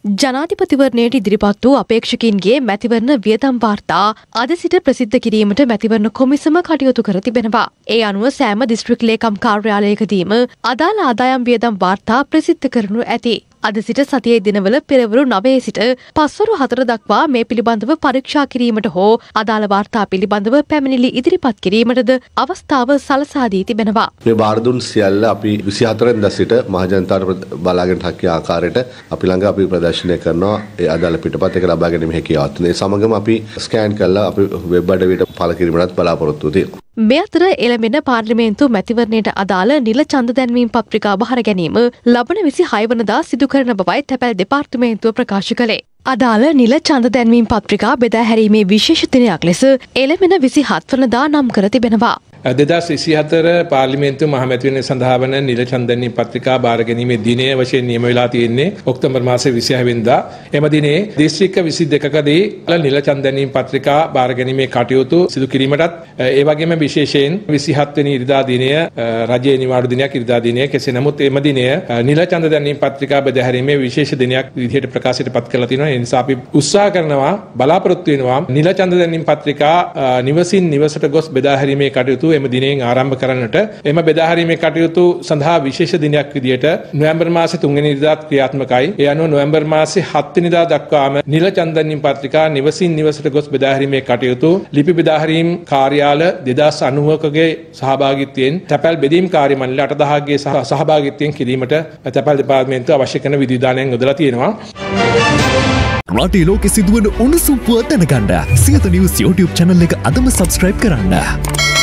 ජනාධිපතිවරණයට ඉදිරිපත් වූ අපේක්ෂකයින්ගේ මැතිවරණ වියදම් වාර්තා අද සිට ප්‍රසිද්ධ කිරීමට මැතිවරණ කොමිසම කටයුතු කර තිබෙනවා. ඒ අනුව සෑම දිස්ත්‍රික් ලේකම් කාර්යාලයකදීම අදාළ ආදායම් වියදම් වාර්තා ප්‍රසිද්ධ කරනු ඇති. අද සිට සතියේ දිනවල පෙරවරු 9 සිට පස්වරු 4 දක්වා මේ පිළිබඳව පරීක්ෂා කිරීමට හෝ අදාළ වාර්තා පිළිබඳව පැමිණිලි ඉදිරිපත් කිරීමටද අවස්ථාව සලසා දී තිබෙනවා. මේ බාර දුන් සියල්ල අපි 24 වෙනිදා සිට මහජනතාවට බලාගෙන හැකි ආකාරයට අපි ළඟ අපි ප්‍රදර්ශනය කරනවා. ඒ අදාළ පිටපත් එක ලබා ගැනීම හැකියාවත්. ඒ සමගම අපි ස්කෑන් කරලා අපි වෙබ් අඩවියට පළ කිරීමටත් බලාපොරොත්තු වෙනවා. මේ අතර එළඹෙන පාර්ලිමේන්තු මැතිවරණයට අදාළ නිල ඡන්ද දැන්වීම් පත්‍රිකා බහර ගැනීම ලබන 26 වනදා සිදු කරන බවයි තැපැල් දෙපාර්තමේන්තුව ප්‍රකාශ කළේ. අදාළ නිල ඡන්ද දැන්වීම් පත්‍රිකා බෙදා හැරීමේ විශේෂ දිනයක් ලෙස එළඹෙන 27 වනදා නම් කර තිබෙනවා. 2024 පාර්ලිමේන්තු මහමැතිවරණය සඳහා වන නිල ඡන්ද දැන්වීම් පත්‍රිකා බාර ගැනීමේ දිනය වශයෙන් නියම වෙලා තියෙන්නේ ඔක්තෝබර් මාසයේ 26 වෙනිදා. එම දිනේ දිස්ත්‍රික්ක 22කදී නිල ඡන්ද දැන්වීම් පත්‍රිකා බාර ගැනීමේ කටයුතු සිදු කිරීමටත් ඒ වගේම විශේෂයෙන් 27 වෙනි ඉරිදා දිනය රජයේ නිවාඩු දිනයක් ඉරිදා දිනය. කෙසේ නමුත් එම දිනය නිල ඡන්ද දැන්වීම් පත්‍රිකා බෙදා හැරීමේ විශේෂ දිනයක් විදිහට ප්‍රකාශයට පත් කරලා තිනවා. ඒ නිසා අපි උත්සාහ කරනවා බලාපොරොත්තු වෙනවා නිල ඡන්ද දැන්වීම් පත්‍රිකා නිවසින් නිවසට ගොස් බෙදා හැරීමේ කටයුතු එම දිනෙන් ආරම්භ කරන්නට. එම බෙදා හැරීමේ කටයුතු සඳහා විශේෂ දිනයක් විදිහට නොවැම්බර් මාසේ 3 වෙනි ඉරිදාත් ක්‍රියාත්මකයි. ඒ අනුව නොවැම්බර් මාසේ 7 වෙනිදා දක්වාම නිල ඡන්ද දැන්වීම් පත්‍රිකා නිවසින් නිවසට ගොස් බෙදා හැරීමේ කටයුතු ලිපි බෙදා හැරීම් කාර්යාල 2090කගේ සහභාගීත්වයෙන් තැපැල් බෙදීම් කාර්ය මණ්ඩල 8000ගේ සහභාගීත්වයෙන් කිරීමට තැපැල් දෙපාර්තමේන්තුව අවශ්‍ය කරන විධිවිධානයන් යොදලා තියෙනවා. රටේ ලෝකෙ සිදුවන උණුසුම් පුවත් දැනගන්න සියත නිවුස් YouTube channel එක අදම subscribe කරන්න.